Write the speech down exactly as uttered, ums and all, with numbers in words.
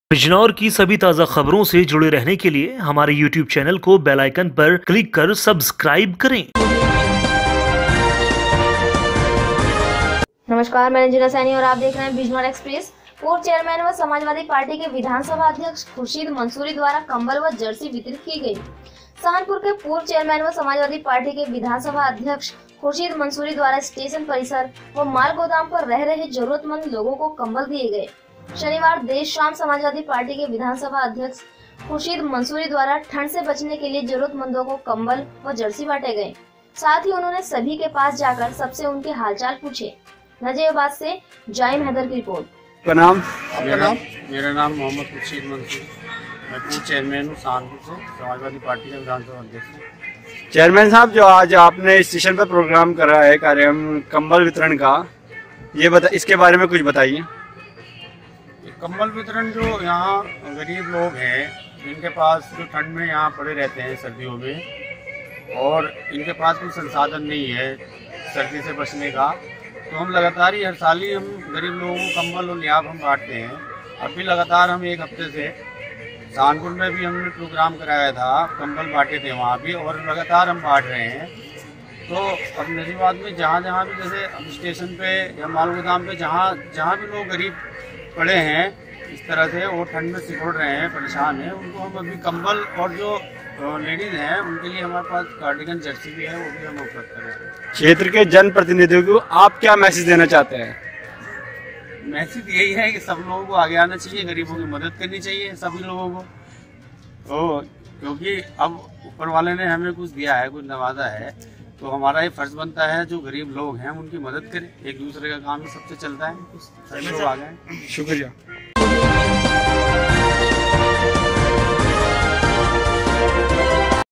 बिजनौर की सभी ताज़ा खबरों से जुड़े रहने के लिए हमारे यूट्यूब चैनल को बेल आइकन पर क्लिक कर सब्सक्राइब करें। नमस्कार, मैं रंजना सैनी और आप देख रहे हैं बिजनौर एक्सप्रेस। पूर्व चेयरमैन व समाजवादी पार्टी के विधानसभा अध्यक्ष खुर्शीद मंसूरी द्वारा कंबल व जर्सी वितरित की गई। सहारनपुर के पूर्व चेयरमैन व समाजवादी पार्टी के विधानसभा अध्यक्ष खुर्शीद मंसूरी द्वारा स्टेशन परिसर व माल गोदाम पर रह रहे जरूरतमंद लोगों को कंबल दिए गए। शनिवार देर शाम समाजवादी पार्टी के विधानसभा अध्यक्ष खुर्शीद मंसूरी द्वारा ठंड से बचने के लिए जरूरतमंदों को कंबल व जर्सी बांटे गए। साथ ही उन्होंने सभी के पास जाकर सबसे उनके हालचाल पूछे। नजीबाबाद से जाइम हैदर की रिपोर्ट। का नाम? मेरा मेरा नाम मोहम्मद खुर्शीद मंसूरी, मैं पूर्व चेयरमैन हूँ सहारनपुर से, समाजवादी पार्टी का विधानसभा अध्यक्ष। चेयरमैन साहब, जो आज आपने स्टेशन पर प्रोग्राम करा है कार्यक्रम कंबल वितरण का, ये बता इसके बारे में कुछ बताइए। कंबल वितरण जो यहाँ गरीब लोग हैं जिनके पास जो ठंड में यहाँ पड़े रहते हैं सर्दियों में, और इनके पास कोई संसाधन नहीं है सर्दी से बचने का, तो हम लगातार ही हर साल ही हम गरीब लोगों को कंबल और लिहाफ हम बांटते हैं। अभी लगातार हम एक हफ्ते से सहारनपुर में भी हमने प्रोग्राम कराया था, कंबल बांटे थे वहाँ भी, और लगातार हम बांट रहे हैं। तो अब नजीबाबाद में जहाँ जहाँ भी, जैसे अब स्टेशन पे या माल गोदाम पे जहाँ जहाँ भी लोग गरीब पड़े हैं इस तरह से, वो ठंड में सिकुड़ रहे हैं, परेशान हैं, उनको हम अभी कंबल, और जो लेडीज हैं उनके लिए हमारे पास कार्डिगन जर्सी भी है, वो भी हम उपलब्ध कर रहे हैं। क्षेत्र के जनप्रतिनिधियों को आप क्या मैसेज देना चाहते हैं? मैसेज यही है कि सब लोगों को आगे आना चाहिए, गरीबों की मदद करनी चाहिए सभी लोगों को, तो क्योंकि अब ऊपर वाले ने हमें कुछ दिया है, कुछ नवाजा है, तो हमारा ये फर्ज बनता है जो गरीब लोग हैं उनकी मदद करें। एक दूसरे का काम ही सबसे चलता है, सब लोग आ गए। शुक्रिया।